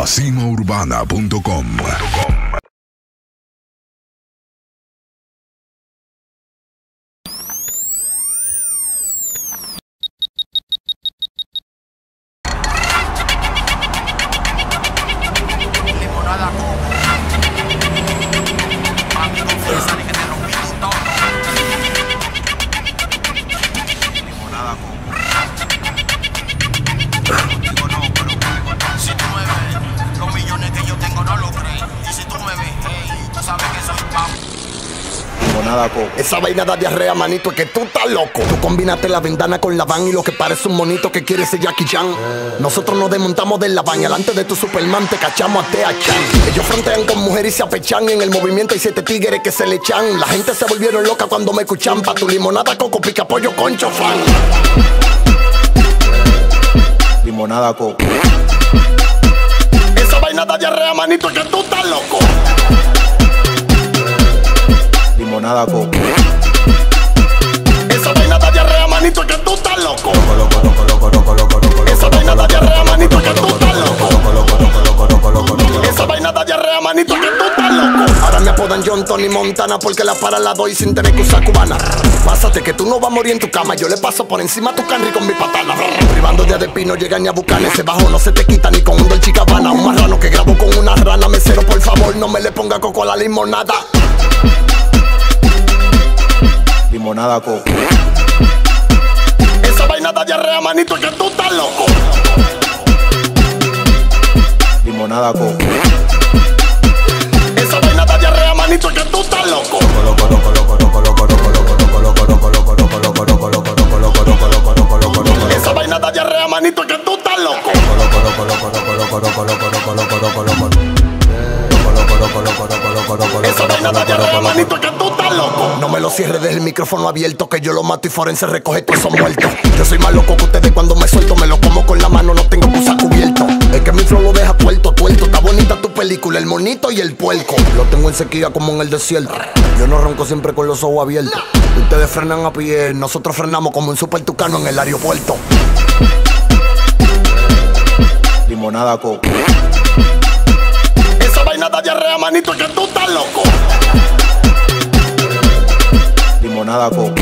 LaCimaUrbana.com. Esa vaina da diarrea, manito, es que tú estás loco. Tú combinaste la bandana con la van y lo que parece un monito que quiere ser Jackie Chan. Nosotros nos desmontamos de la van y alante de tu Superman te cachamos a Tea Chan. Ellos frontean con mujeres y se apechan. En el movimiento hay 7 tigres que se le echan. La gente se volvieron loca cuando me escuchan. Pa' tu limonada, coco, pica pollo, concho, fan. Limonada coco. Esa vaina da diarrea, manito, es que tú estás loco. Limonada coco. Esa vaina da diarrea, manito, es que tú estás loco. Esa vaina da diarrea, manito, es que tú estás loco. Esa vaina da diarrea, manito, es que tú estás loco. Ahora me apodan John Tony Montana porque la para la doy sin tener que usar cubana. Pásate que tú no vas a morir en tu cama. Yo le paso por encima a tu canry con mi patana. Privando de Adepino llegan ni a Bucana. Ese bajo no se te quita ni con un Dolce Gabbana. Un marrano que grabo con una rana. Mesero, por favor, no me le ponga coco a la limonada. Limonada coco. Esa vaina da diarrea, manito, es que tú estás loco. Limonada coco. Esa vaina da diarrea, manito, es que tú estás loco. Esa vaina da diarrea, manito, es que tú estás loco. Esa vaina da diarrea, manito, es que tú estás loco. No me lo cierres desde el micrófono abierto, que yo lo mato y forense recoge todos esos muertos. Yo soy más loco que ustedes cuando me suelto. Me lo como con la mano, no tengo que usar cubierto. Es que mi flow lo deja tuerto. Está bonita tu película, el monito y el puerco. Lo tengo en sequía como en el desierto. Yo no ronco siempre con los ojos abiertos. Ustedes frenan a pie, nosotros frenamos como un super tucano en el aeropuerto. Limonada coco. Esa vaina da diarrea, manito, es que tú estás loco. Limonada coco.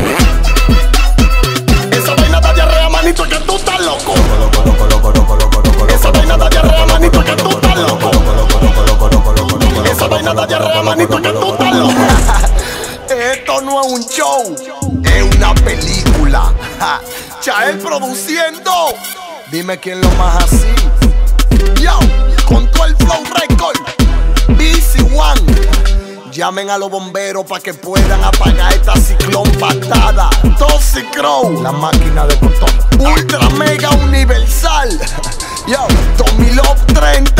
Esa vaina da diarrea, manito, es que tú estás loco. Esa vaina da diarrea, manito, es que tú estás loco. Esa vaina da diarrea, manito, es que tú estás loco. Esto no es un show, es una película. Chael produciendo. Dime quién lo más así. Yo, con todo el flow record. BC One. Llamen a los bomberos para que puedan apagar esta ciclón patada. Toxic Crow, la máquina de cotón. Ultra mega universal. Yo, Tommy Love 30.